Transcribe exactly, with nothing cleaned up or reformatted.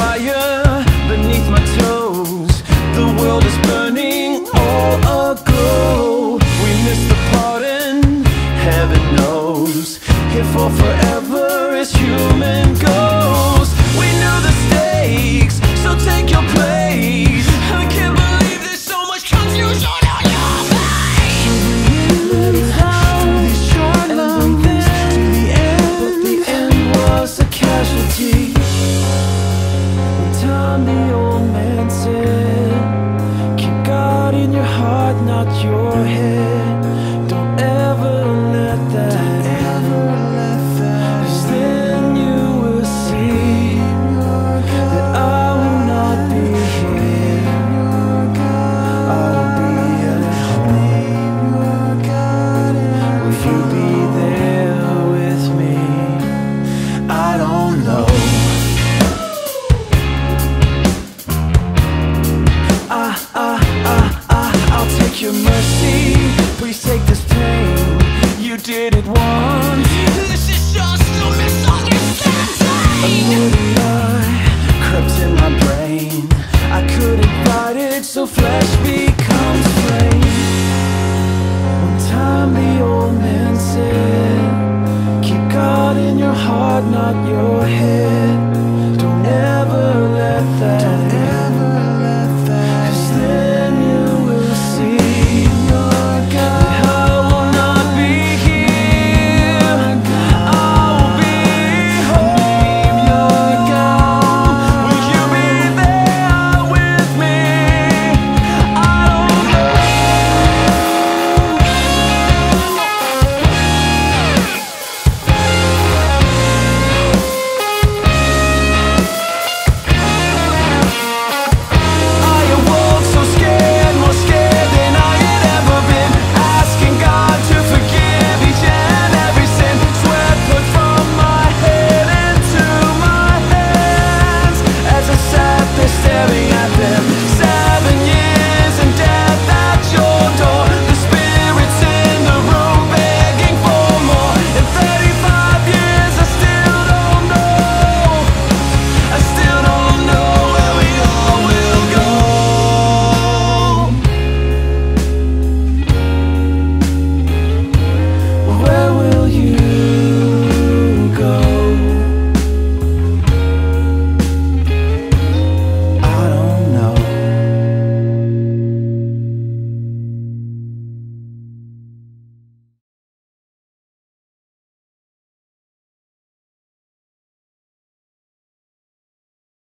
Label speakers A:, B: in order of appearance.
A: fire beneath my toes. The world is burning all aglow. We missed the pardon, heaven knows. Here for forever as human goes. We knew the stakes, so take your place. I can't believe there's so much confusion on your face. Through these short lungs to the end, but the end was a casualty. One time the old man said,